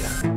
المصرية.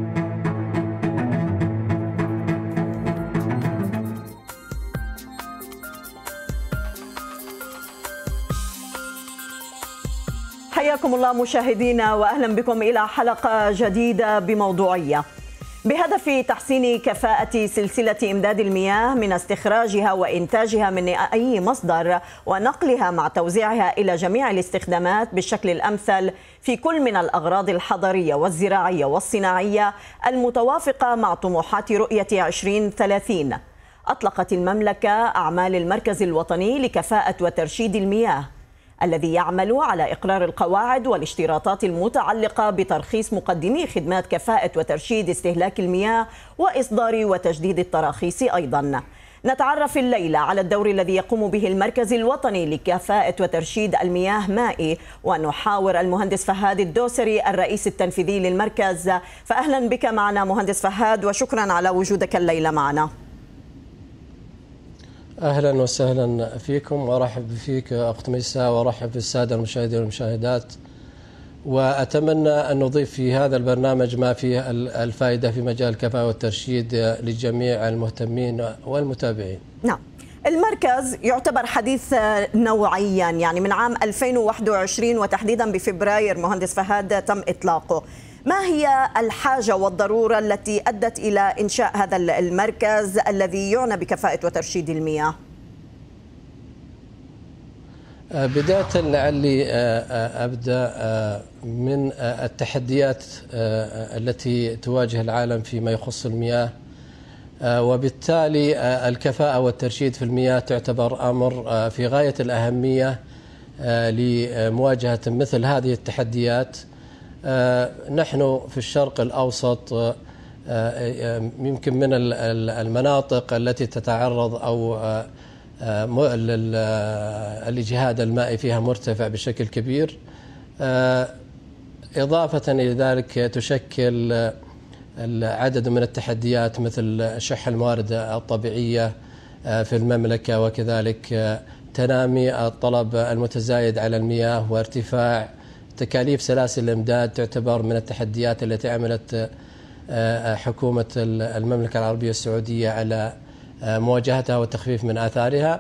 حياكم الله مشاهدينا وأهلا بكم إلى حلقة جديدة بموضوعية بهدف تحسين كفاءة سلسلة إمداد المياه من استخراجها وإنتاجها من أي مصدر ونقلها مع توزيعها إلى جميع الاستخدامات بالشكل الأمثل في كل من الأغراض الحضرية والزراعية والصناعية المتوافقة مع طموحات رؤية 2030. أطلقت المملكة أعمال المركز الوطني لكفاءة وترشيد المياه الذي يعمل على إقرار القواعد والاشتراطات المتعلقة بترخيص مقدمي خدمات كفاءة وترشيد استهلاك المياه وإصدار وتجديد التراخيص أيضا. نتعرف الليلة على الدور الذي يقوم به المركز الوطني لكفاءة وترشيد المياه مائي، ونحاور المهندس فهاد الدوسري الرئيس التنفيذي للمركز. فأهلا بك معنا مهندس فهاد وشكرا على وجودك الليلة معنا. أهلا وسهلا فيكم وأرحب فيك أخت ميساء وأرحب بالسادة المشاهدين والمشاهدات، وأتمنى أن نضيف في هذا البرنامج ما فيه الفائدة في مجال الكفاءة والترشيد لجميع المهتمين والمتابعين. نعم، المركز يعتبر حديث نوعيا، يعني من عام 2021 وتحديدا بفبراير مهندس فهاد تم إطلاقه. ما هي الحاجة والضرورة التي أدت إلى إنشاء هذا المركز الذي يعنى بكفاءة وترشيد المياه؟ بداية لعلي أبدأ من التحديات التي تواجه العالم فيما يخص المياه، وبالتالي الكفاءة والترشيد في المياه تعتبر أمر في غاية الأهمية لمواجهة مثل هذه التحديات. نحن في الشرق الأوسط يمكن من المناطق التي تتعرض أو الإجهاد المائي فيها مرتفع بشكل كبير. إضافة إلى ذلك تشكل عدد من التحديات مثل شح الموارد الطبيعية في المملكة، وكذلك تنامي الطلب المتزايد على المياه وارتفاع تكاليف سلاسل الإمداد تعتبر من التحديات التي عملت حكومة المملكة العربية السعودية على مواجهتها والتخفيف من آثارها،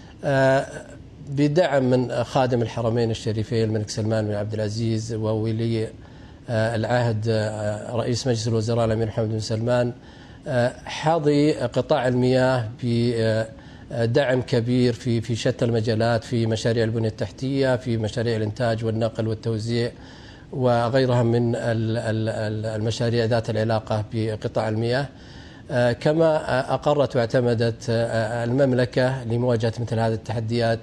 بدعم من خادم الحرمين الشريفين الملك سلمان بن عبد العزيز وولي العهد رئيس مجلس الوزراء الأمير محمد بن سلمان. حظي قطاع المياه بدعم كبير في شتى المجالات، في مشاريع البنية التحتية، في مشاريع الإنتاج والنقل والتوزيع وغيرها من المشاريع ذات العلاقة بقطاع المياه. كما أقرت واعتمدت المملكة لمواجهة مثل هذه التحديات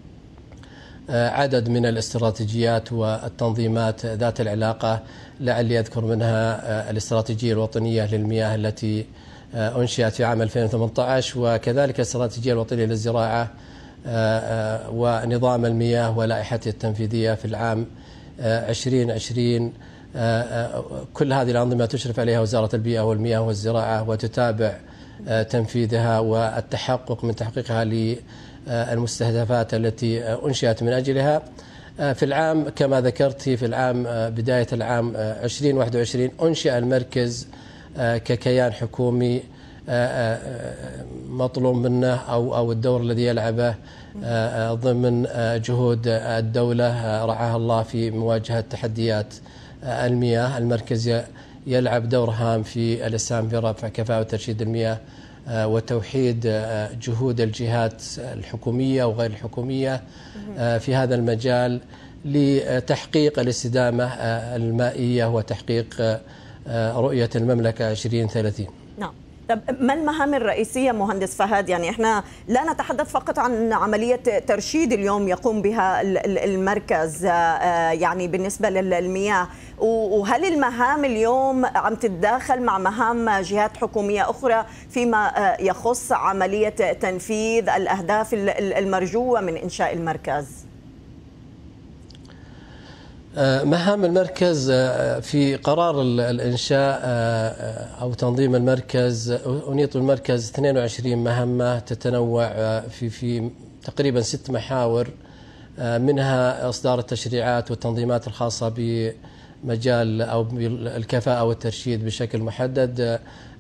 عدد من الاستراتيجيات والتنظيمات ذات العلاقة، لعلي أذكر منها الاستراتيجية الوطنية للمياه التي أنشئت في عام 2018، وكذلك الاستراتيجية الوطنية للزراعة ونظام المياه ولائحته التنفيذية في العام 2020. كل هذه الأنظمة تشرف عليها وزارة البيئة والمياه والزراعة وتتابع تنفيذها والتحقق من تحقيقها للمستهدفات التي أنشئت من أجلها. في العام كما ذكرت في العام بداية العام 2021 أنشئ المركز ككيان حكومي مطلوب منه أو الدور الذي يلعبه ضمن جهود الدولة رعاها الله في مواجهة تحديات المياه. المركز يلعب دور هام في الإسهام في رفع كفاءة وترشيد المياه وتوحيد جهود الجهات الحكومية وغير الحكومية في هذا المجال لتحقيق الاستدامة المائية وتحقيق رؤية المملكة 2030. نعم. طب ما المهام الرئيسية مهندس فهاد؟ يعني احنا لا نتحدث فقط عن عملية ترشيد اليوم يقوم بها المركز يعني بالنسبة للمياه، وهل المهام اليوم عم تتداخل مع مهام جهات حكومية أخرى فيما يخص عملية تنفيذ الأهداف المرجوة من إنشاء المركز؟ مهام المركز في قرار الإنشاء أو تنظيم المركز أنيط المركز 22 مهمة تتنوع في تقريبا 6 محاور، منها إصدار التشريعات والتنظيمات الخاصة مجال أو الكفاءة والترشيد بشكل محدد،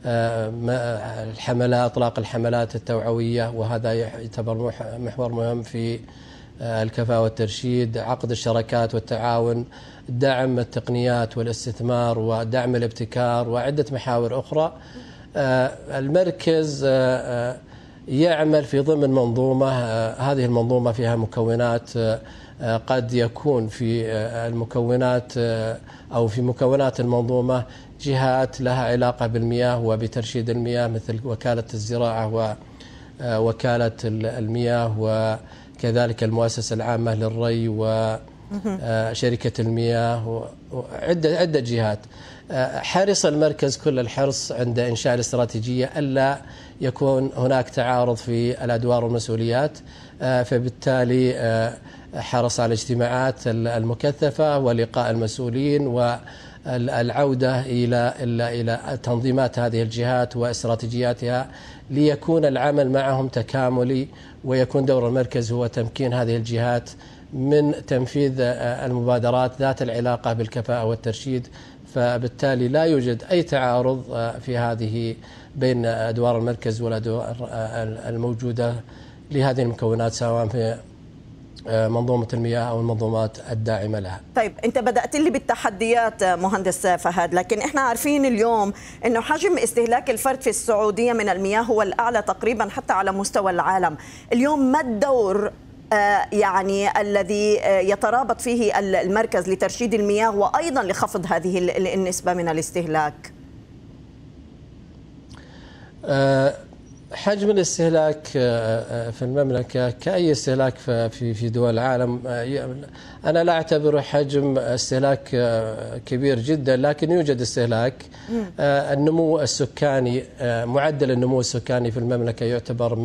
إطلاق الحملات التوعوية، وهذا يعتبر محور مهم في الكفاءة والترشيد، عقد الشراكات والتعاون، دعم التقنيات والاستثمار ودعم الابتكار وعدة محاور أخرى. المركز يعمل في ضمن منظومة، هذه المنظومة فيها مكونات، قد يكون في المكونات أو في مكونات المنظومة جهات لها علاقة بالمياه وبترشيد المياه مثل وكالة الزراعة ووكالة المياه، وكذلك المؤسسة العامة للري وشركة المياه وعدة جهات. حرص المركز كل الحرص عند إنشاء الاستراتيجية ألا يكون هناك تعارض في الأدوار والمسؤوليات، فبالتالي حرص على الاجتماعات المكثفة ولقاء المسؤولين والعودة إلى تنظيمات هذه الجهات واستراتيجياتها ليكون العمل معهم تكاملي، ويكون دور المركز هو تمكين هذه الجهات من تنفيذ المبادرات ذات العلاقة بالكفاءة والترشيد. فبالتالي لا يوجد أي تعارض في هذه بين أدوار المركز والأدوار الموجودة لهذه المكونات سواء في منظومة المياه أو المنظومات الداعمة لها. طيب، أنت بدأت لي بالتحديات مهندس فهد، لكن إحنا عارفين اليوم أنه حجم استهلاك الفرد في السعودية من المياه هو الأعلى تقريبا حتى على مستوى العالم. اليوم ما الدور يعني الذي يترابط فيه المركز لترشيد المياه وأيضا لخفض هذه النسبة من الاستهلاك؟ حجم الاستهلاك في المملكة كأي استهلاك في دول العالم، أنا لا أعتبره حجم استهلاك كبير جدا، لكن يوجد استهلاك. النمو السكاني، معدل النمو السكاني في المملكة يعتبر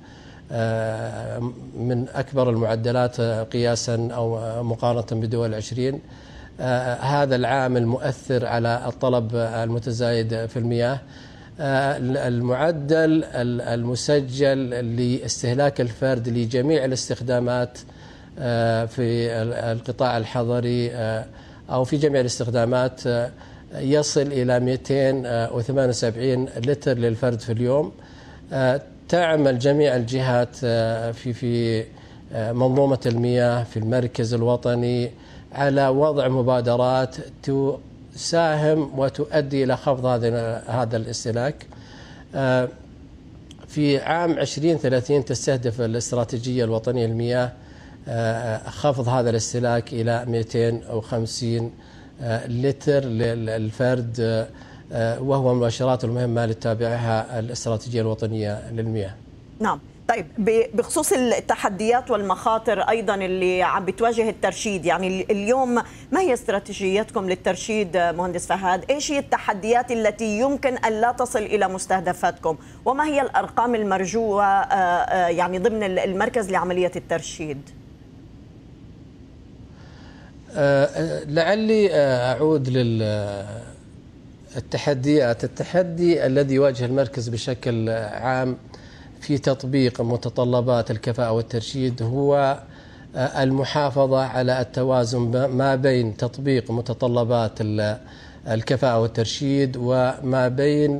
من أكبر المعدلات قياسا أو مقارنة بدول 20. هذا العامل مؤثر على الطلب المتزايد في المياه. المعدل المسجل لاستهلاك الفرد لجميع الاستخدامات في القطاع الحضري أو في جميع الاستخدامات يصل إلى 278 لتر للفرد في اليوم. تعمل جميع الجهات في منظومة المياه في المركز الوطني على وضع مبادرات تساهم وتؤدي إلى خفض هذا الاستهلاك. في عام 2030 تستهدف الاستراتيجية الوطنية للمياه خفض هذا الاستهلاك إلى 250 لتر للفرد، وهو من المؤشرات المهمة اللي تتابعها الاستراتيجية الوطنية للمياه. نعم. طيب، بخصوص التحديات والمخاطر أيضا اللي عم بتواجه الترشيد، يعني اليوم ما هي استراتيجيتكم للترشيد مهندس فهد؟ إيش هي التحديات التي يمكن أن لا تصل إلى مستهدفاتكم؟ وما هي الأرقام المرجوة يعني ضمن المركز لعملية الترشيد؟ لعلي أعود التحديات. التحدي الذي يواجه المركز بشكل عام في تطبيق متطلبات الكفاءة والترشيد هو المحافظة على التوازن ما بين تطبيق متطلبات الكفاءة والترشيد وما بين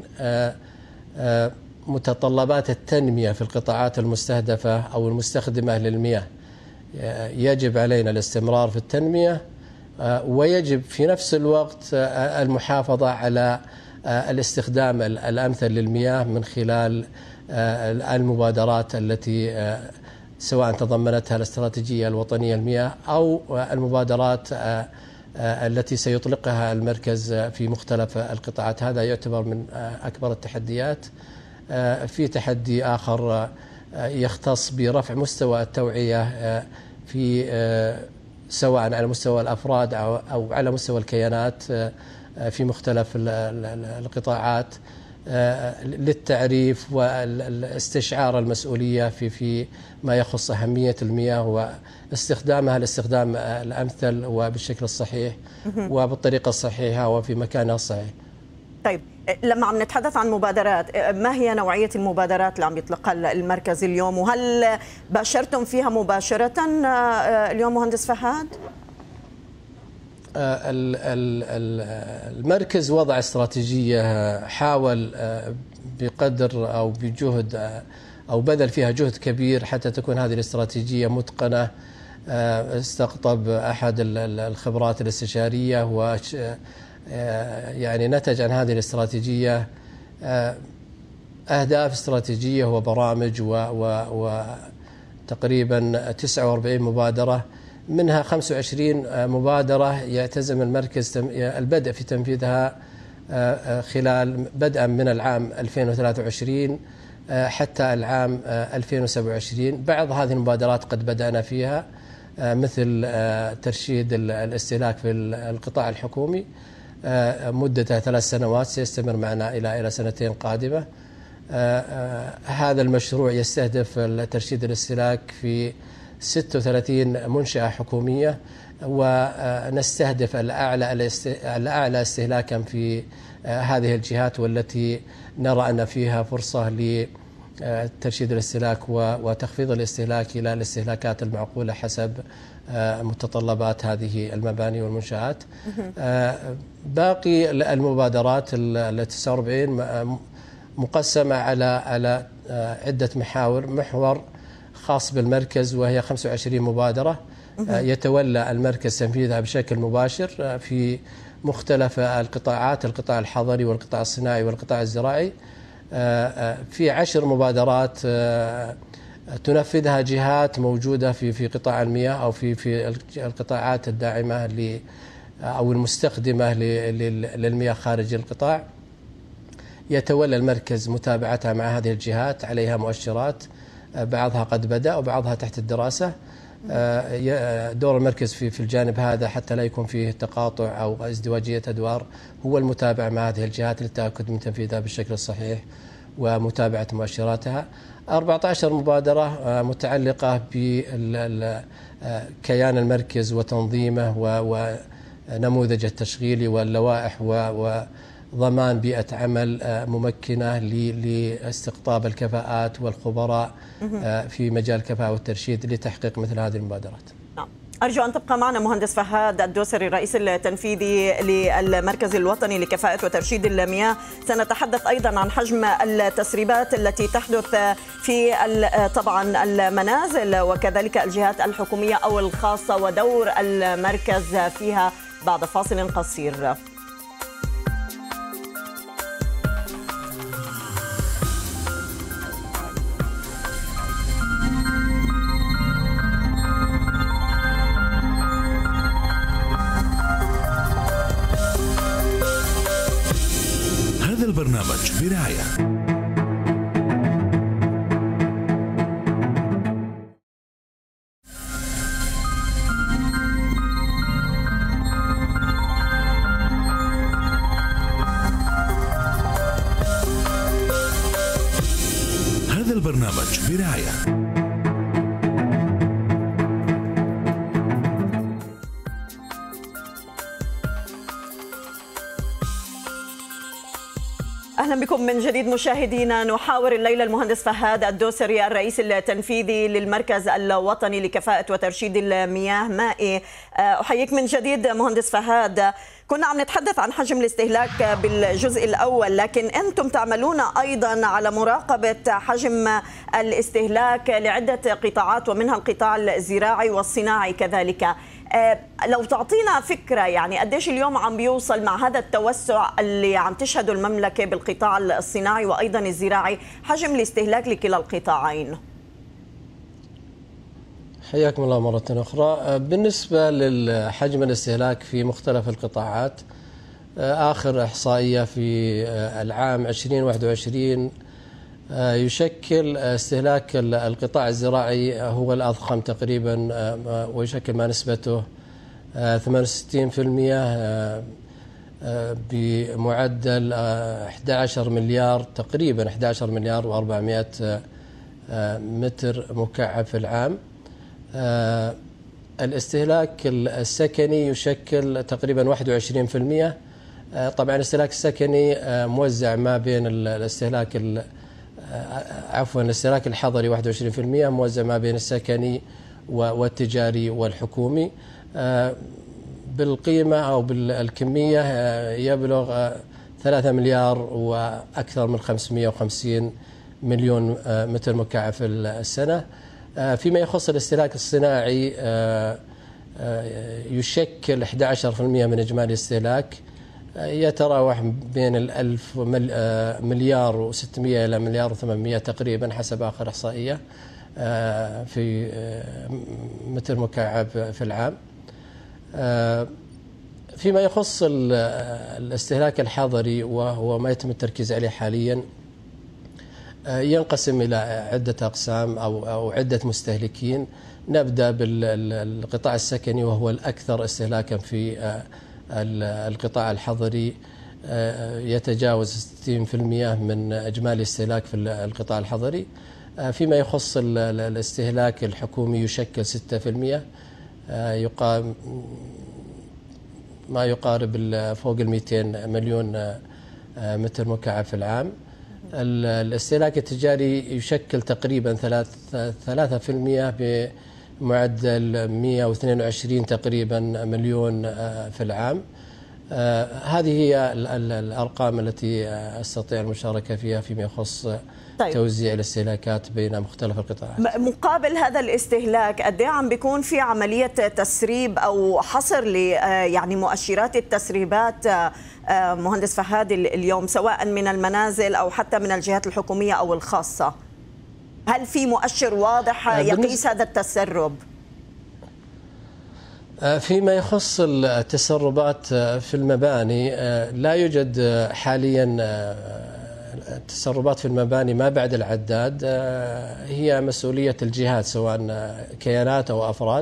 متطلبات التنمية في القطاعات المستهدفة أو المستخدمة للمياه. يجب علينا الاستمرار في التنمية، ويجب في نفس الوقت المحافظة على الاستخدام الأمثل للمياه من خلال المبادرات التي سواء تضمنتها الاستراتيجية الوطنية للمياه أو المبادرات التي سيطلقها المركز في مختلف القطاعات. هذا يعتبر من أكبر التحديات. في تحدي آخر يختص برفع مستوى التوعية في سواء على مستوى الأفراد أو على مستوى الكيانات في مختلف القطاعات للتعريف والاستشعار المسؤولية في ما يخص أهمية المياه واستخدامها الاستخدام الأمثل وبالشكل الصحيح وبالطريقة الصحيحة وفي مكانها الصحيح. طيب، لما عم نتحدث عن مبادرات، ما هي نوعية المبادرات اللي عم يطلقها المركز اليوم، وهل باشرتم فيها مباشرة اليوم مهندس فهد؟ المركز وضع استراتيجية، حاول بقدر أو بجهد أو بذل فيها جهد كبير حتى تكون هذه الاستراتيجية متقنة. استقطب أحد الخبرات الاستشارية و يعني نتج عن هذه الاستراتيجية أهداف استراتيجية وبرامج وتقريبا 49 مبادرة، منها 25 مبادرة يعتزم المركز البدء في تنفيذها خلال بدءا من العام 2023 حتى العام 2027. بعض هذه المبادرات قد بدأنا فيها، مثل ترشيد الاستهلاك في القطاع الحكومي مدته 3 سنوات، سيستمر معنا إلى 2 قادمة. هذا المشروع يستهدف ترشيد الاستهلاك في 36 منشأة حكومية، ونستهدف الأعلى استهلاكا في هذه الجهات، والتي نرى أن فيها فرصة لترشيد الاستهلاك وتخفيض الاستهلاك إلى الاستهلاكات المعقولة حسب متطلبات هذه المباني والمنشآت. باقي المبادرات ال 49 مقسمة على عدة محاور. محور خاص بالمركز وهي 25 مبادرة يتولى المركز تنفيذها بشكل مباشر في مختلف القطاعات، القطاع الحضري والقطاع الصناعي والقطاع الزراعي. في 10 مبادرات تنفذها جهات موجودة في قطاع المياه أو في القطاعات الداعمة أو المستخدمة للمياه خارج القطاع. يتولى المركز متابعتها مع هذه الجهات، عليها مؤشرات، بعضها قد بدأ وبعضها تحت الدراسة. دور المركز في الجانب هذا حتى لا يكون فيه تقاطع أو ازدواجية أدوار، هو المتابعة مع هذه الجهات للتأكد من تنفيذها بالشكل الصحيح ومتابعة مؤشراتها. 14 مبادرة متعلقة بكيان المركز وتنظيمه ونموذج التشغيلي واللوائح وضمان بيئة عمل ممكنة لاستقطاب الكفاءات والخبراء في مجال الكفاءة والترشيد لتحقيق مثل هذه المبادرات. أرجو أن تبقى معنا مهندس فهد الدوسري، الرئيس التنفيذي للمركز الوطني لكفاءة وترشيد المياه. سنتحدث أيضا عن حجم التسريبات التي تحدث في طبعا المنازل وكذلك الجهات الحكومية أو الخاصة ودور المركز فيها بعد فاصل قصير. البرنامج برعاية هذا البرنامج برعاية أهلا بكم من جديد مشاهدينا. نحاور الليلة المهندس فهد الدوسري، الرئيس التنفيذي للمركز الوطني لكفاءة وترشيد المياه مائي. أحييك من جديد مهندس فهد. كنا عم نتحدث عن حجم الاستهلاك بالجزء الأول، لكن أنتم تعملون أيضا على مراقبة حجم الاستهلاك لعدة قطاعات ومنها القطاع الزراعي والصناعي كذلك. لو تعطينا فكرة يعني قديش اليوم عم بيوصل مع هذا التوسع اللي عم تشهده المملكة بالقطاع الصناعي وأيضا الزراعي حجم الاستهلاك لكلا القطاعين؟ حياكم الله مرة أخرى. بالنسبة للحجم الاستهلاك في مختلف القطاعات، آخر إحصائية في العام 2021 يشكل استهلاك القطاع الزراعي هو الأضخم تقريبا، ويشكل ما نسبته 68% بمعدل 11 مليار تقريبا 11 مليار و400 متر مكعب في العام. الاستهلاك السكني يشكل تقريبا 21%. طبعا الاستهلاك السكني موزع ما بين الاستهلاك الاستهلاك الحضري 21%، موزع ما بين السكني والتجاري والحكومي. بالقيمة أو بالكمية يبلغ 3 مليار وأكثر من 550 مليون متر مكعب في السنة. فيما يخص الاستهلاك الصناعي يشكل 11% من إجمالي الاستهلاك، يتراوح بين 1000 مليار و600 إلى مليار و800 تقريبا حسب آخر إحصائية في متر مكعب في العام. فيما يخص الاستهلاك الحضري وهو ما يتم التركيز عليه حاليا، ينقسم إلى عدة أقسام أو عدة مستهلكين. نبدأ بالقطاع السكني وهو الأكثر استهلاكا في القطاع الحضري، يتجاوز 60% من إجمالي الاستهلاك في القطاع الحضري. فيما يخص الاستهلاك الحكومي يشكل 6%، ما يقارب فوق 200 مليون متر مكعب في العام. الاستهلاك التجاري يشكل تقريبا 3% بمعدل 122 تقريبا مليون في العام. هذه هي الأرقام التي أستطيع المشاركة فيها فيما يخص توزيع الاستهلاكات بين مختلف القطاعات. مقابل هذا الاستهلاك قد ايه عم بيكون في عملية تسريب أو حصر ل يعني مؤشرات التسريبات مهندس فهد اليوم، سواء من المنازل أو حتى من الجهات الحكومية أو الخاصة؟ هل في مؤشر واضح يقيس هذا التسرب؟ فيما يخص التسربات في المباني، لا يوجد حاليا التسربات في المباني ما بعد العداد، هي مسؤولية الجهات سواء كيانات أو أفراد.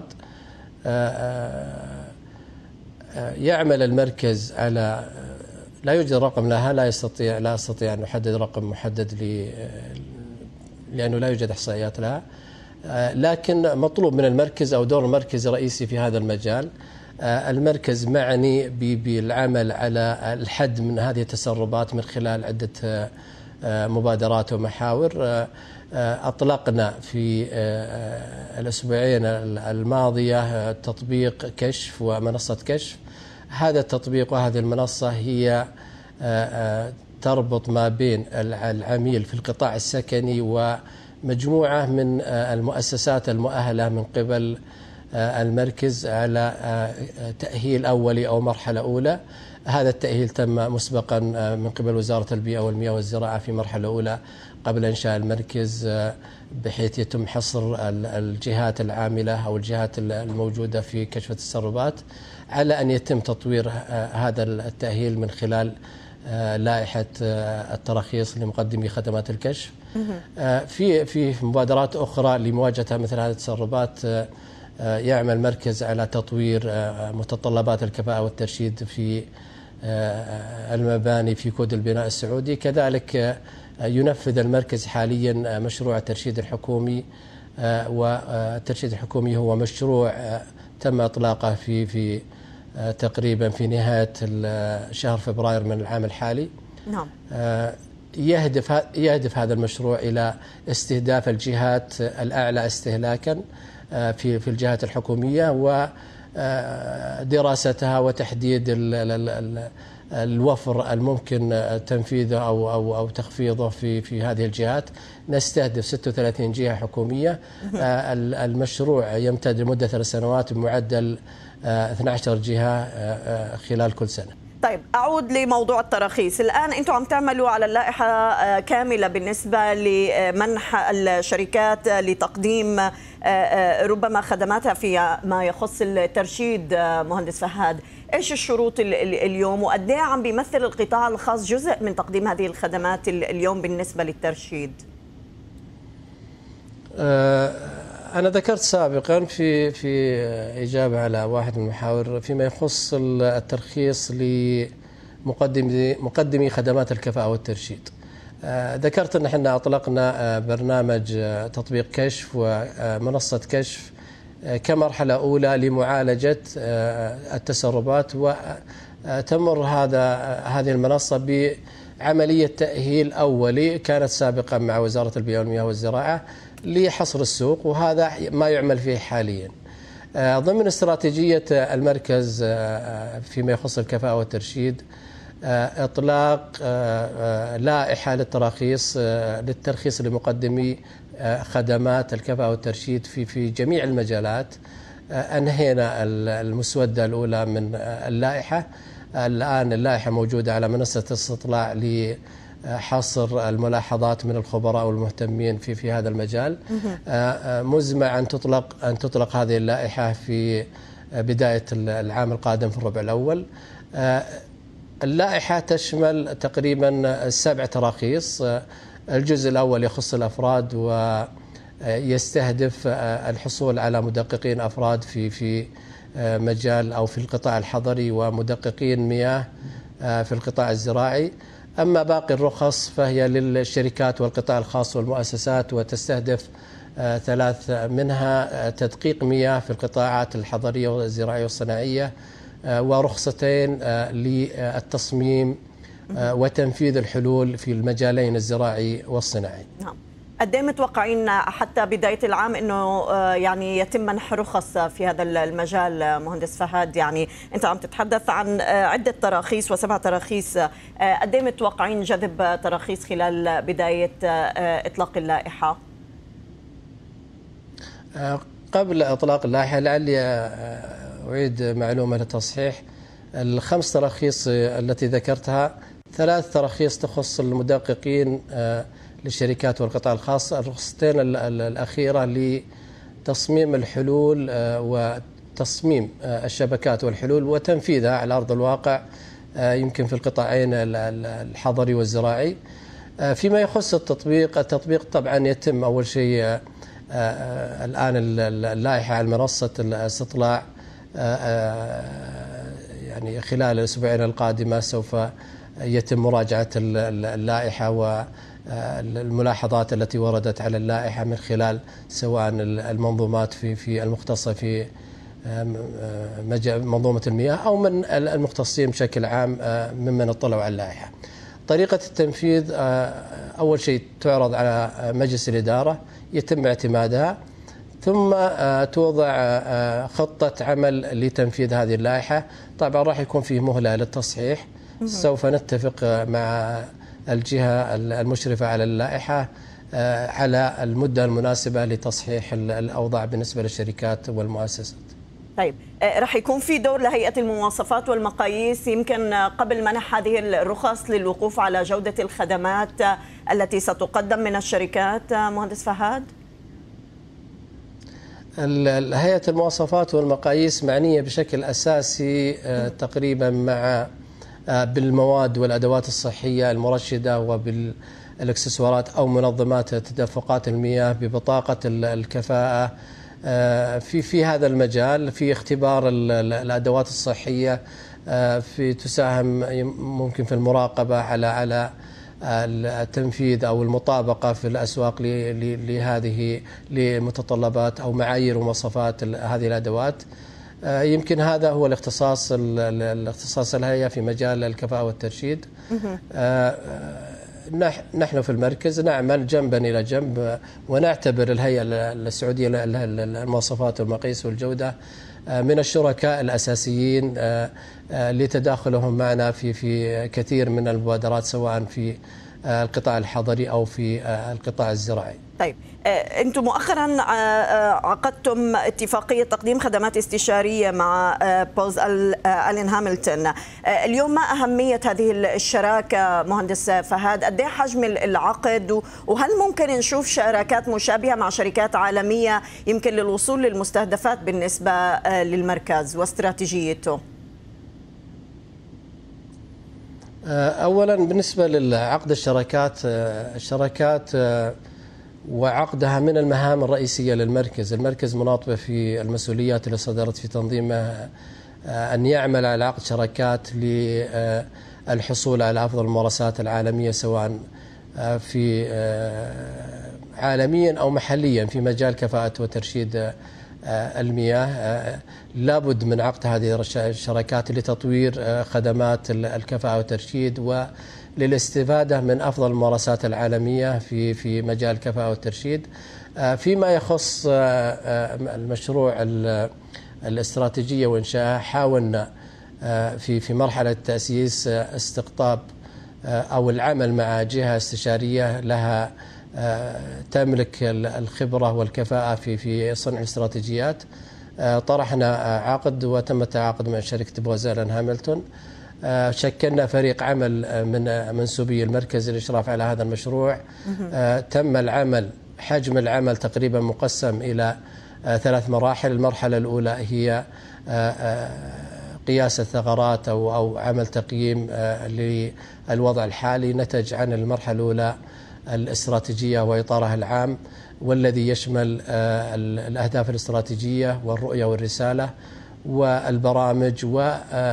يعمل المركز على، لا يوجد رقم لها، لا أستطيع أن أحدد رقم محدد لأنه لا يوجد إحصائيات لها، لكن مطلوب من المركز أو دور المركز رئيسي في هذا المجال. المركز معني بالعمل على الحد من هذه التسربات من خلال عدة مبادرات ومحاور. أطلقنا في الأسبوعين الماضية تطبيق كشف ومنصة كشف. هذا التطبيق وهذه المنصة هي تربط ما بين العميل في القطاع السكني ومجموعة من المؤسسات المؤهلة من قبل المركز على تأهيل أولي أو مرحلة أولى. هذا التأهيل تم مسبقا من قبل وزارة البيئة والمياه والزراعة في مرحلة أولى قبل إنشاء المركز، بحيث يتم حصر الجهات العاملة أو الجهات الموجودة في كشف التسربات، على أن يتم تطوير هذا التأهيل من خلال لائحة التراخيص لمقدمي خدمات الكشف. في مبادرات أخرى لمواجهة مثل هذه التسربات، يعمل مركز على تطوير متطلبات الكفاءة والترشيد في المباني في كود البناء السعودي. كذلك ينفذ المركز حاليا مشروع الترشيد الحكومي، والترشيد الحكومي هو مشروع تم إطلاقه في تقريبا في نهاية شهر فبراير من العام الحالي. نعم. يهدف هذا المشروع إلى استهداف الجهات الأعلى استهلاكا في الجهات الحكومية، ودراستها وتحديد الوفر الممكن تنفيذه أو تخفيضه في هذه الجهات. نستهدف 36 جهة حكومية. المشروع يمتد لمدة 3 سنوات بمعدل 12 جهة خلال كل سنة. طيب، أعود لموضوع التراخيص. الآن أنتم عم تعملوا على اللائحة كاملة بالنسبة لمنح الشركات لتقديم ربما خدماتها في ما يخص الترشيد. مهندس فهد، إيش الشروط اليوم، وقد ايه عم بيمثل القطاع الخاص جزء من تقديم هذه الخدمات اليوم بالنسبة للترشيد؟ أنا ذكرت سابقا في إجابة على واحد من المحاور فيما يخص الترخيص لمقدمي خدمات الكفاءة والترشيد. ذكرت أن احنا أطلقنا برنامج تطبيق كشف ومنصة كشف كمرحلة أولى لمعالجة التسربات، وتمر هذه المنصة بعملية تأهيل أولي كانت سابقا مع وزارة البيئة والمياه والزراعة لحصر السوق، وهذا ما يعمل فيه حاليا. ضمن استراتيجية المركز فيما يخص الكفاءة والترشيد إطلاق لائحة للترخيص لمقدمي خدمات الكفاءة والترشيد في جميع المجالات. أنهينا المسودة الأولى من اللائحة. الآن اللائحة موجودة على منصة استطلاع لحصر الملاحظات من الخبراء والمهتمين في هذا المجال. مزمع أن تطلق هذه اللائحة في بداية العام القادم في الربع الأول. اللائحة تشمل تقريبا 7 تراخيص. الجزء الأول يخص الأفراد ويستهدف الحصول على مدققين أفراد في مجال أو في القطاع الحضري ومدققين مياه في القطاع الزراعي. أما باقي الرخص فهي للشركات والقطاع الخاص والمؤسسات، وتستهدف 3 منها تدقيق مياه في القطاعات الحضرية والزراعية والصناعية، ورخصتين للتصميم وتنفيذ الحلول في المجالين الزراعي والصناعي. نعم. قد ايه متوقعين حتى بداية العام انه يعني يتم منح رخص في هذا المجال مهندس فهد؟ يعني انت عم تتحدث عن عدة تراخيص و7 تراخيص، قد ايه متوقعين جذب تراخيص خلال بداية اطلاق اللائحة؟ قبل اطلاق اللائحة لعلي أعيد معلومة للتصحيح. ال5 تراخيص التي ذكرتها 3 تراخيص تخص المدققين للشركات والقطاع الخاص. الرخصتين الأخيرة لتصميم الحلول وتصميم الشبكات والحلول وتنفيذها على أرض الواقع، يمكن في القطاعين الحضري والزراعي. فيما يخص التطبيق طبعا يتم أول شيء الآن اللائحة على منصة الاستطلاع، يعني خلال الأسبوعين القادمة سوف يتم مراجعة اللائحة والملاحظات التي وردت على اللائحة من خلال سواء المنظومات في المختصة في منظومة المياه أو من المختصين بشكل عام ممن اطلعوا على اللائحة. طريقة التنفيذ أول شيء تعرض على مجلس الإدارة، يتم اعتمادها، ثم توضع خطة عمل لتنفيذ هذه اللائحة. طبعا راح يكون فيه مهلة للتصحيح. سوف نتفق مع الجهة المشرفة على اللائحة على المدة المناسبة لتصحيح الأوضاع بالنسبة للشركات والمؤسسات. طيب، رح يكون في دور لهيئة المواصفات والمقاييس يمكن قبل منح هذه الرخص للوقوف على جودة الخدمات التي ستقدم من الشركات مهندس فهد؟ هيئة المواصفات والمقاييس معنية بشكل أساسي تقريبا بالمواد والأدوات الصحية المرشدة وبالاكسسوارات أو منظمات تدفقات المياه ببطاقة الكفاءة في هذا المجال، في اختبار الأدوات الصحية، في تساهم ممكن في المراقبة على التنفيذ أو المطابقة في الأسواق لهذه لمتطلبات أو معايير ومواصفات هذه الأدوات. يمكن هذا هو الاختصاص الهيئة في مجال الكفاءة والترشيد. نحن في المركز نعمل جنبا إلى جنب، ونعتبر الهيئة السعودية للمواصفات والمقاييس والجودة من الشركاء الأساسيين لتداخلهم معنا في كثير من المبادرات سواء في القطاع الحضري أو في القطاع الزراعي. طيب، أنتم مؤخرا عقدتم اتفاقية تقديم خدمات استشارية مع بوز ألين هاملتون. اليوم ما أهمية هذه الشراكة مهندس فهد؟ قد ايه حجم العقد، وهل ممكن نشوف شراكات مشابهة مع شركات عالمية يمكن للوصول للمستهدفات بالنسبة للمركز واستراتيجيته؟ أولا بالنسبة للعقد الشراكات وعقدها من المهام الرئيسية للمركز. المركز مناط في المسؤوليات اللي صدرت في تنظيمه أن يعمل على عقد شراكات للحصول على أفضل الممارسات العالمية سواء في عالميا أو محليا في مجال كفاءة وترشيد المياه. لابد من عقد هذه الشراكات لتطوير خدمات الكفاءة والترشيد وللاستفادة من أفضل الممارسات العالمية في مجال الكفاءة والترشيد. فيما يخص المشروع الاستراتيجية وإنشائها حاولنا في مرحلة التأسيس استقطاب أو العمل مع جهة استشارية لها تملك الخبرة والكفاءة في صنع الاستراتيجيات. طرحنا عقد وتم التعاقد مع شركة بوزيل هاملتون. شكلنا فريق عمل من منسوبي المركز للإشراف على هذا المشروع. تم العمل، حجم العمل تقريبا مقسم إلى 3 مراحل. المرحلة الأولى هي قياس الثغرات أو عمل تقييم للوضع الحالي. نتج عن المرحلة الأولى الاستراتيجية وإطارها العام، والذي يشمل الأهداف الاستراتيجية والرؤية والرسالة والبرامج، و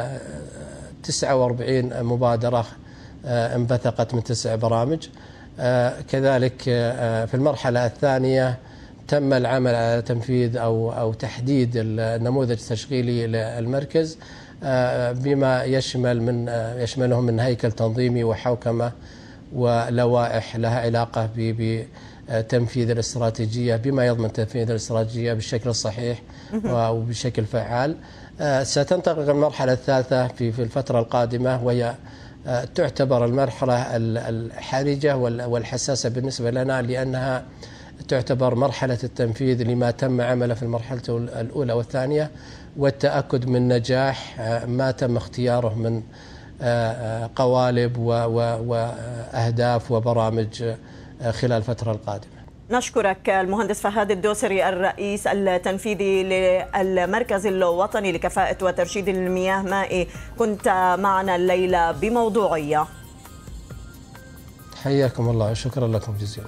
49 مبادرة انبثقت من 9 برامج. كذلك في المرحلة الثانية تم العمل على تنفيذ أو تحديد النموذج التشغيلي للمركز بما يشمله من هيكل تنظيمي وحوكمة ولوائح لها علاقة بتنفيذ الاستراتيجية، بما يضمن تنفيذ الاستراتيجية بالشكل الصحيح وبشكل فعال. ستنتقل المرحلة الثالثة في الفترة القادمة، وهي تعتبر المرحلة الحرجة والحساسة بالنسبة لنا، لأنها تعتبر مرحلة التنفيذ لما تم عمله في المرحلة الأولى والثانية، والتأكد من نجاح ما تم اختياره من قوالب وأهداف وبرامج خلال الفترة القادمة. نشكرك المهندس فهد الدوسري، الرئيس التنفيذي للمركز الوطني لكفاءة وترشيد المياه مائي، كنت معنا الليلة بموضوعية. حياكم الله وشكرا لكم جزيلا.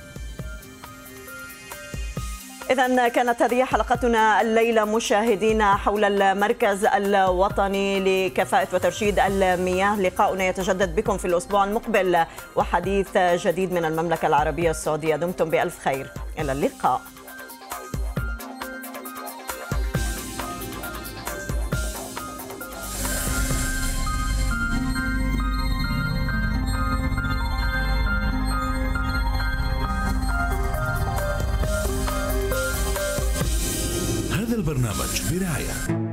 إذن كانت هذه حلقتنا الليلة مشاهدينا حول المركز الوطني لكفاءة وترشيد المياه. لقاؤنا يتجدد بكم في الأسبوع المقبل وحديث جديد من المملكة العربية السعودية. دمتم بألف خير، إلى اللقاء. هذا البرنامج برعاية